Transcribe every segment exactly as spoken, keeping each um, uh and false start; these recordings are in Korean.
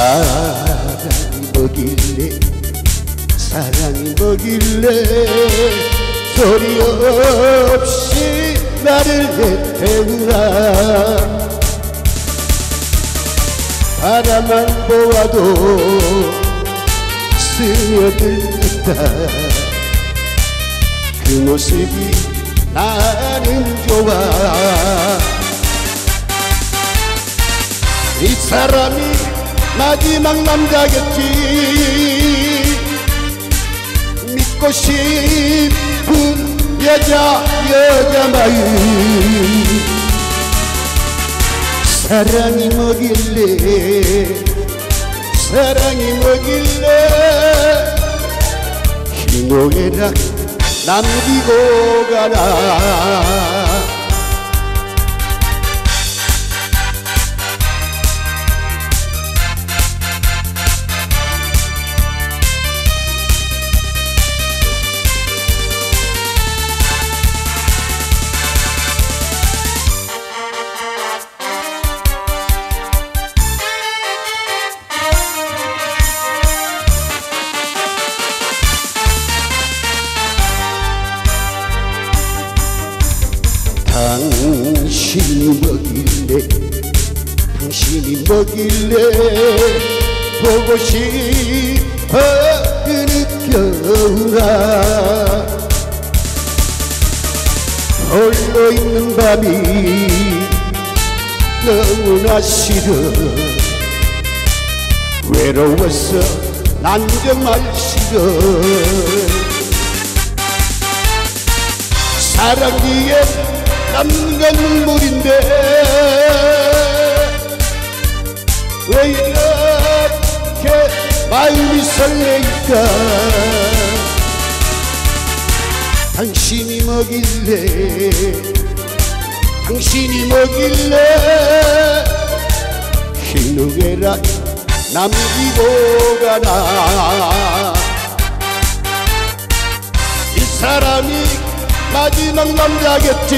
사랑이 뭐길래 사랑이 뭐길래 소리 없이 나를 내태우나 바라만 보아도 스며들 듯한 그 모습이 나는 좋아. 이 사람이 마지막 남자겠지 믿고 싶은 여자 여자 마음 사랑이 뭐길래 사랑이 뭐길래 희노애락 남기고 가나. 당신이 뭐길래 당신이 뭐길래 보고 싶어 느껴나 홀로 있는 밤이 너무나 싫어 외로워서 난 정말 싫어. 사랑기에 남가 눈물인데 왜 이렇게 마음이 설레일까. 당신이 뭐길래 당신이 뭐길래 희노애락 남기고 가나. 이 사람이 마지막 남자겠지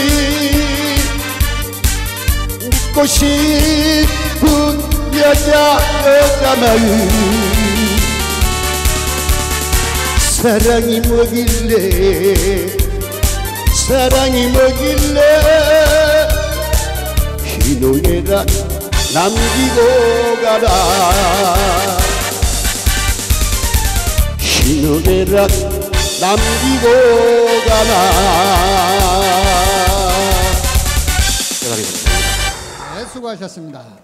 믿고 싶은 여자 여자 마음 사랑이 뭐길래 사랑이 뭐길래 희노애락 남기고 가라. 희노애락 남기고 가나. 네, 수고하셨습니다.